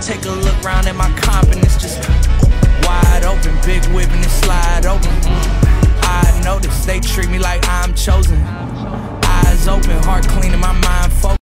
Take a look round at my confidence, just wide open, big whip and it slide open. I notice they treat me like I'm chosen.